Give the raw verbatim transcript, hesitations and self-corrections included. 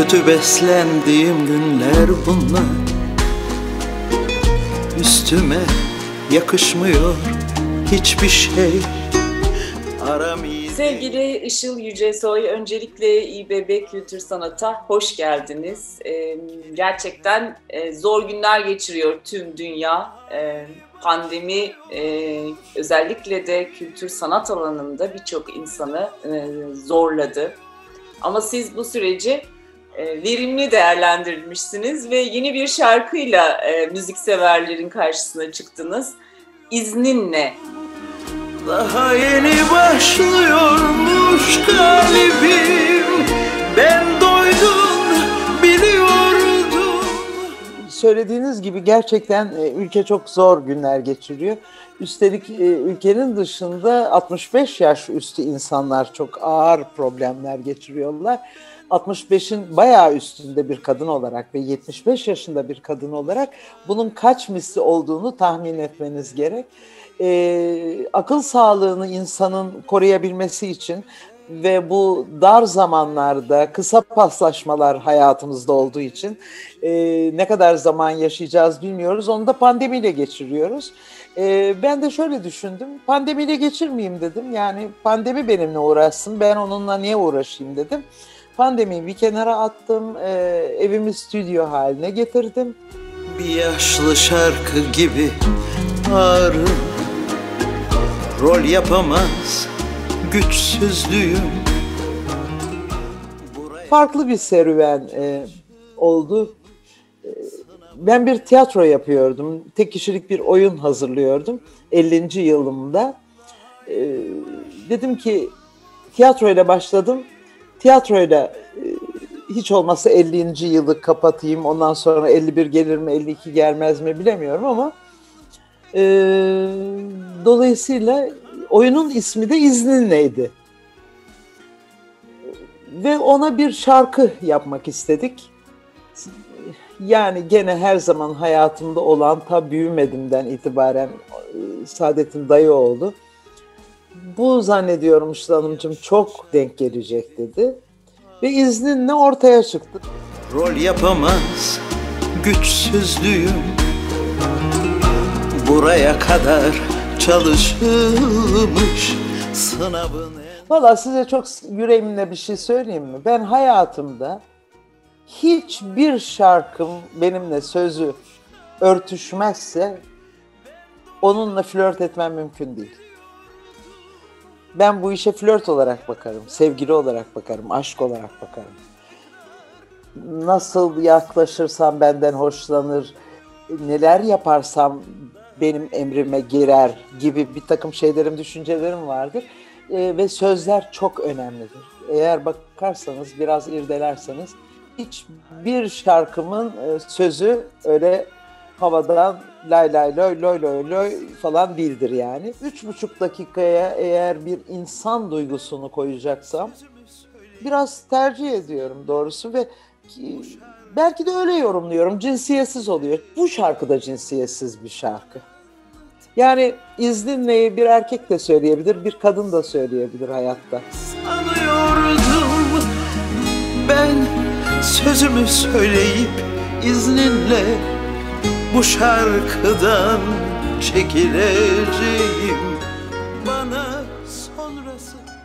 Kötü beslendiğim günler bunlar. Üstüme yakışmıyor hiçbir şey. Sevgili Işıl Yücesoy, öncelikle İBB Kültür Sanat'a hoş geldiniz. Ee, gerçekten e, zor günler geçiriyor tüm dünya. Ee, pandemi e, özellikle de kültür sanat alanında birçok insanı e, zorladı. Ama siz bu süreci e, verimli değerlendirmişsiniz ve yeni bir şarkıyla e, müzikseverlerin karşısına çıktınız. İzninle. Daha yeni başlıyormuş kalbim, ben doydum biliyordum. Söylediğiniz gibi gerçekten ülke çok zor günler geçiriyor. Üstelik ülkenin dışında altmış beş yaş üstü insanlar çok ağır problemler geçiriyorlar. altmış beşin bayağı üstünde bir kadın olarak ve yetmiş beş yaşında bir kadın olarak bunun kaç misli olduğunu tahmin etmeniz gerek. Ee, akıl sağlığını insanın koruyabilmesi için ve bu dar zamanlarda kısa paslaşmalar hayatımızda olduğu için e, ne kadar zaman yaşayacağız bilmiyoruz. Onu da pandemiyle geçiriyoruz. E, ben de şöyle düşündüm, pandemiyle geçirmeyeyim dedim. Yani pandemi benimle uğraşsın, ben onunla niye uğraşayım dedim. Pandemiyi bir kenara attım, e, evimi stüdyo haline getirdim. Bir yaşlı şarkı gibi ağrım, rol yapamaz güçsüzlüğüm. Farklı bir serüven e, oldu. E, ben bir tiyatro yapıyordum. Tek kişilik bir oyun hazırlıyordum ellinci yılımda. E, dedim ki tiyatroyla başladım. Tiyatroyla e, hiç olmazsa ellinci yılı kapatayım. Ondan sonra elli bir gelir mi, elli iki gelmez mi bilemiyorum ama e, dolayısıyla oyunun ismi de İzninle'ydi. Ve ona bir şarkı yapmak istedik. Yani gene her zaman hayatımda olan, ta büyümedimden itibaren Saadet'in dayı oldu. Bu zannediyorum Işıl Hanımcığım çok denk gelecek dedi. Ve izninle ortaya çıktı. Rol yapamaz güçsüzlüğüm, buraya kadar çalışılmış sınavın. Valla size çok yüreğimle bir şey söyleyeyim mi? Ben hayatımda hiçbir şarkım benimle sözü örtüşmezse onunla flört etmem mümkün değil. Ben bu işe flört olarak bakarım, sevgili olarak bakarım, aşk olarak bakarım. Nasıl yaklaşırsam benden hoşlanır, neler yaparsam benim emrime girer gibi bir takım şeylerim, düşüncelerim vardır. Ee, ve sözler çok önemlidir. Eğer bakarsanız, biraz irdelerseniz hiçbir şarkımın e, sözü öyle havadan lay lay loy loy loy loy falan değildir yani. Üç buçuk dakikaya eğer bir insan duygusunu koyacaksam biraz tercih ediyorum doğrusu ve ki, belki de öyle yorumluyorum. Cinsiyetsiz oluyor. Bu şarkı da cinsiyetsiz bir şarkı. Yani izninleyi bir erkek de söyleyebilir, bir kadın da söyleyebilir hayatta. Sanıyordum ben sözümü söyleyip izninle bu şarkıdan çekileceğim. Bana sonrası